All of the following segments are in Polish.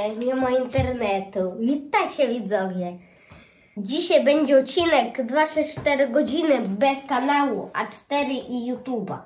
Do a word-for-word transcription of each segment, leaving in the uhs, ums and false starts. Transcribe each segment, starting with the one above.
nie, nie ma internetu. Witajcie widzowie. Dzisiaj będzie odcinek dwa trzy cztery godziny bez kanału A cztery i YouTube'a.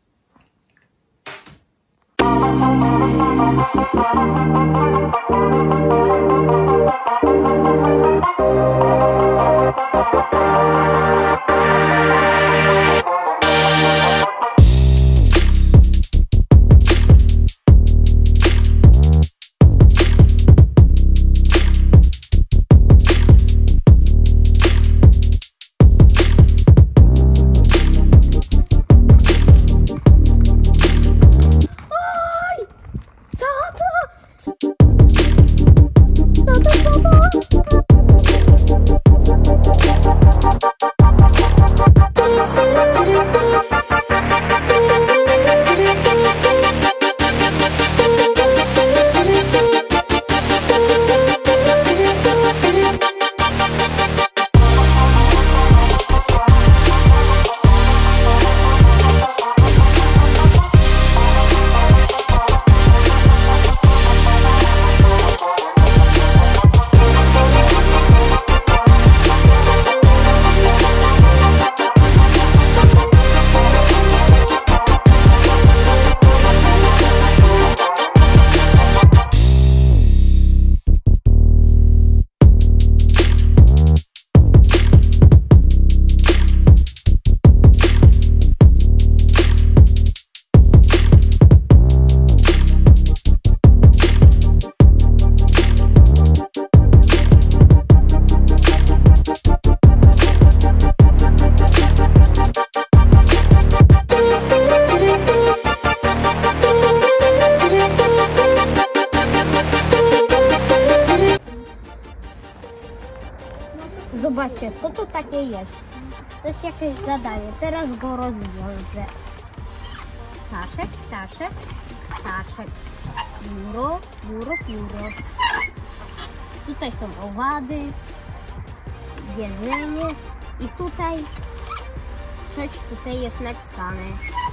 Zobaczcie, co to takie jest. To jest jakieś zadanie. Teraz go rozwiążę. Ptaszek, ptaszek, ptaszek. Pióro, pióro, pióro. Tutaj są owady, jedzenie i tutaj coś tutaj jest napisane.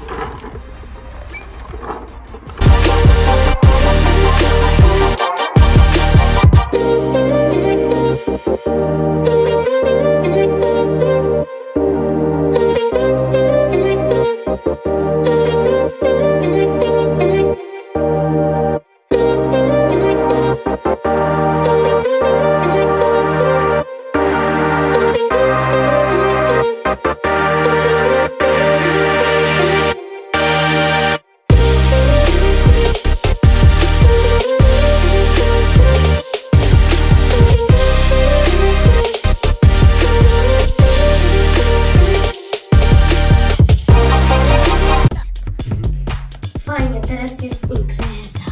Fajnie, teraz jest impreza.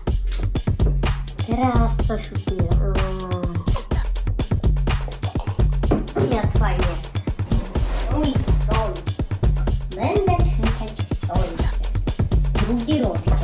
Teraz coś piję. Jak fajnie. Mój stol. Będę krzyczeć w stolce. Drugi rozdział.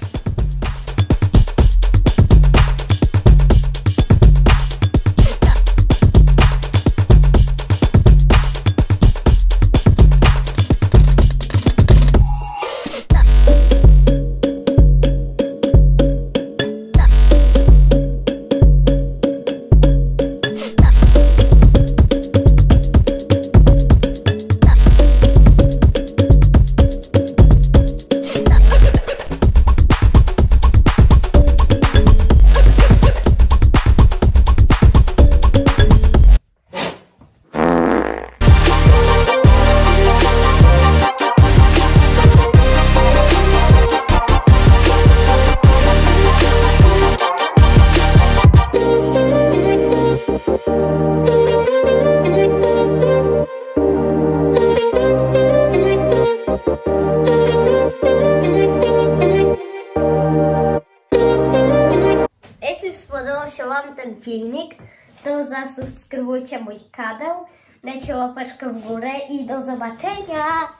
Jeśli spodobał się Wam ten filmik, to zasubskrybujcie mój kanał, dajcie łapeczkę w górę i do zobaczenia!